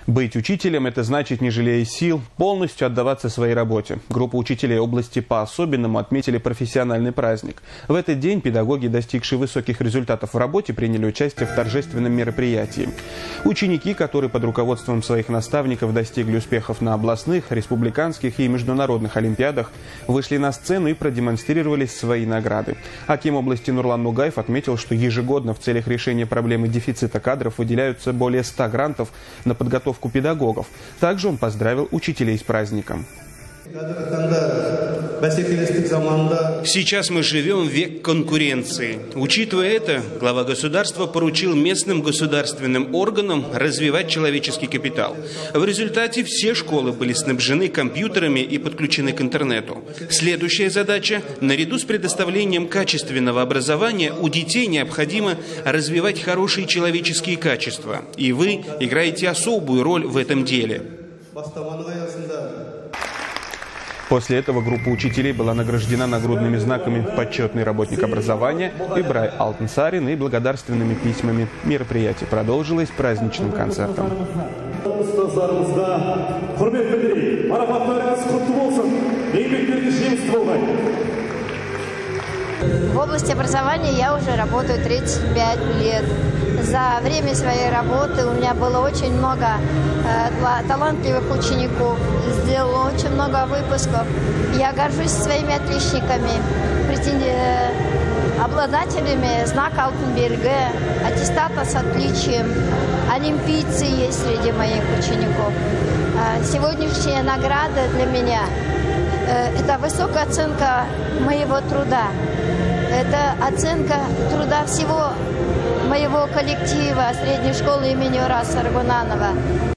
Быть учителем – это значит, не жалея сил, полностью отдаваться своей работе. Группа учителей области по-особенному отметили профессиональный праздник. В этот день педагоги, достигшие высоких результатов в работе, приняли участие в торжественном мероприятии. Ученики, которые под руководством своих наставников достигли успехов на областных, республиканских и международных олимпиадах, вышли на сцену и продемонстрировали свои награды. Аким области Нурлан Нугаев отметил, что ежегодно в целях решения проблемы дефицита кадров выделяются более 100 грантов на подготовку педагогов. Также он поздравил учителей с праздником. Сейчас мы живем в век конкуренции. Учитывая это, глава государства поручил местным государственным органам развивать человеческий капитал. В результате все школы были снабжены компьютерами и подключены к интернету. Следующая задача – наряду с предоставлением качественного образования у детей необходимо развивать хорошие человеческие качества. И вы играете особую роль в этом деле. После этого группа учителей была награждена нагрудными знаками «Почетный работник образования», «Ибрай Алтынсарин» и благодарственными письмами. Мероприятие продолжилось праздничным концертом. В области образования я уже работаю 35 лет. За время своей работы у меня было очень много талантливых учеников, сделала очень много выпусков. Я горжусь своими отличниками, обладателями знака Алтынберге, аттестата с отличием. Олимпийцы есть среди моих учеников. Сегодняшняя награда для меня – это высокая оценка моего труда. Это оценка труда всего моего коллектива средней школы имени Ураса Рагунанова.